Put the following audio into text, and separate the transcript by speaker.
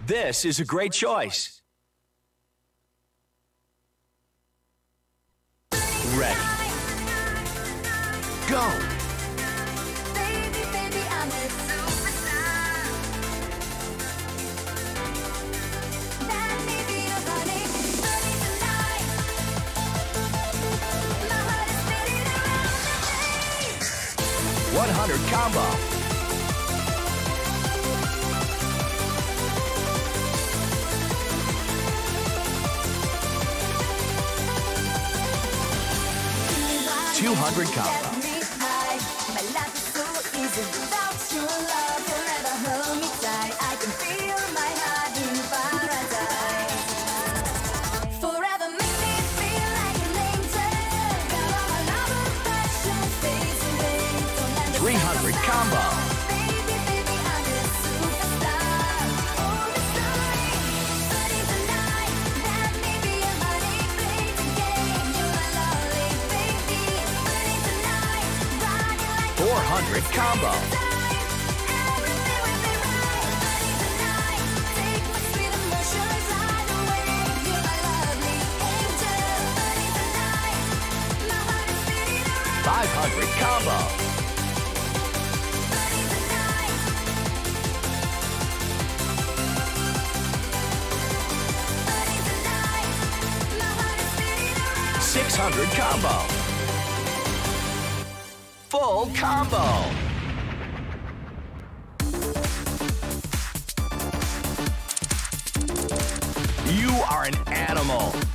Speaker 1: This is a great choice. Ready. Go. $100 combo. $200 combo. $300 combo. $400 combo. $500 combo. $600 combo. Full combo. You are an animal.